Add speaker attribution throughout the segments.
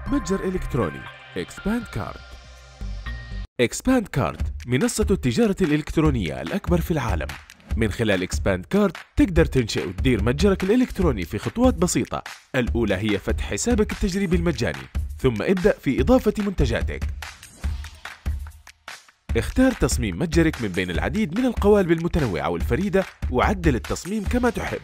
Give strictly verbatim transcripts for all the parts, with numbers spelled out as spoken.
Speaker 1: متجر إلكتروني إكسباند كارت. إكسباند كارت منصة التجارة الإلكترونية الأكبر في العالم. من خلال إكسباند كارت تقدر تنشئ وتدير متجرك الإلكتروني في خطوات بسيطة. الأولى هي فتح حسابك التجريبي المجاني، ثم ابدأ في إضافة منتجاتك. اختار تصميم متجرك من بين العديد من القوالب المتنوعة والفريدة، وعدل التصميم كما تحب.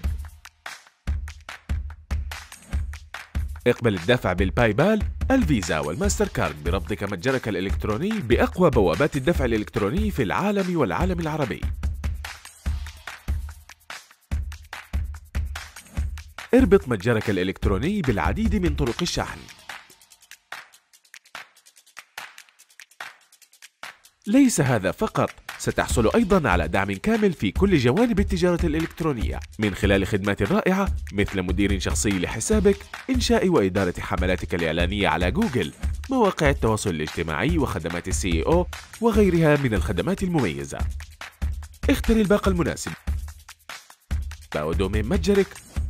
Speaker 1: اقبل الدفع بالباي بال، الفيزا والماستر كارد بربطك متجرك الإلكتروني بأقوى بوابات الدفع الإلكتروني في العالم والعالم العربي. اربط متجرك الإلكتروني بالعديد من طرق الشحن. ليس هذا فقط، ستحصل أيضاً على دعم كامل في كل جوانب التجارة الإلكترونية من خلال خدمات رائعة مثل مدير شخصي لحسابك، إنشاء وإدارة حملاتك الإعلانية على جوجل، مواقع التواصل الاجتماعي وخدمات السي إي أو وغيرها من الخدمات المميزة. اختر الباقة المناسب ودومين متجرك،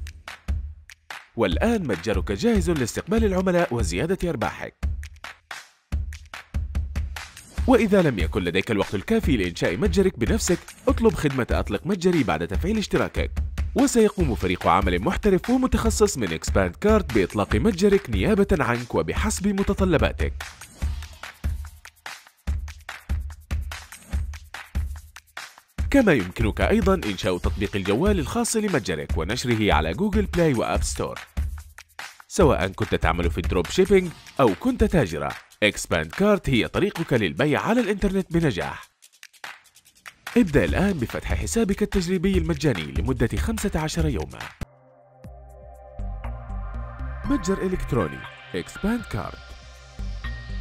Speaker 1: والآن متجرك جاهز لاستقبال العملاء وزيادة أرباحك. وإذا لم يكن لديك الوقت الكافي لإنشاء متجرك بنفسك، اطلب خدمة أطلق متجري بعد تفعيل اشتراكك، وسيقوم فريق عمل محترف ومتخصص من إكسباند كارت بإطلاق متجرك نيابة عنك وبحسب متطلباتك. كما يمكنك أيضاً إنشاء تطبيق الجوال الخاص لمتجرك ونشره على جوجل بلاي وآب ستور. سواء كنت تعمل في الدروب شيبينج أو كنت تاجرا، إكسباند كارت هي طريقك للبيع على الإنترنت بنجاح. ابدأ الآن بفتح حسابك التجريبي المجاني لمدة خمسة عشر يوماً. متجر إلكتروني إكسباند كارت.